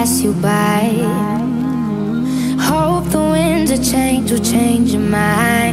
pass you by. Hope the winds of change will change your mind.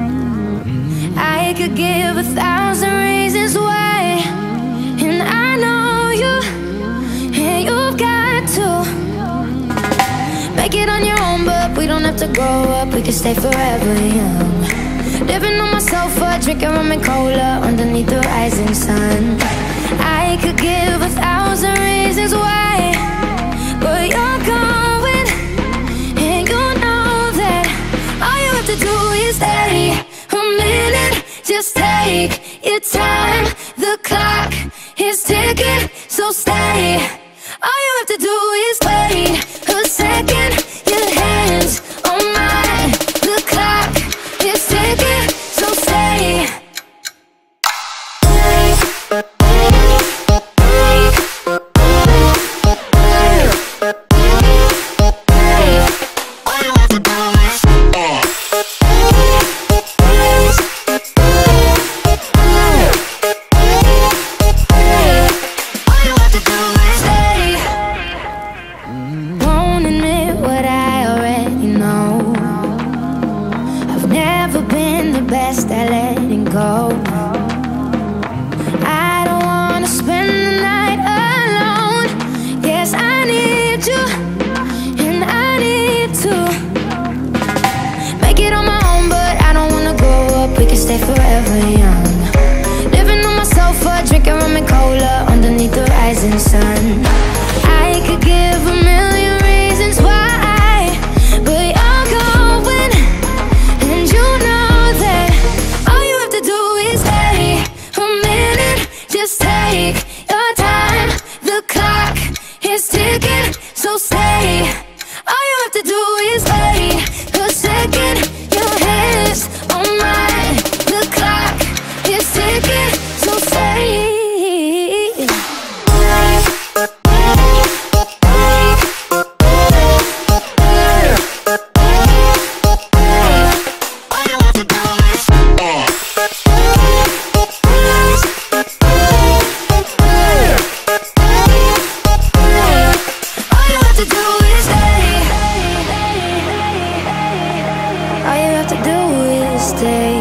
I could give 1,000 reasons why, and I know you, and you've got to make it on your own, but we don't have to grow up, we can stay forever young. Living on my sofa, drinking rum and cola underneath the rising sun. I could give 1,000 reasons why, but you're going, and you know that all you have to do is stay a minute. Just take your time, the clock is ticking, so stay. All you have to do is wait a second. Your hands on mine, the clock is ticking, so stay. Best at letting go. I don't wanna spend the night alone. Yes, I need you, and I need to make it on my own, but I don't wanna grow up, we can stay forever young. Living on my sofa, drinking rum and cola underneath the rising sun. I could give 1,000,000 reasons why, but you're going, and you know just take your time, the clock is ticking, so stay. All you have to do is wait a second. Your hands on mine, the clock is ticking, so stay. Stay.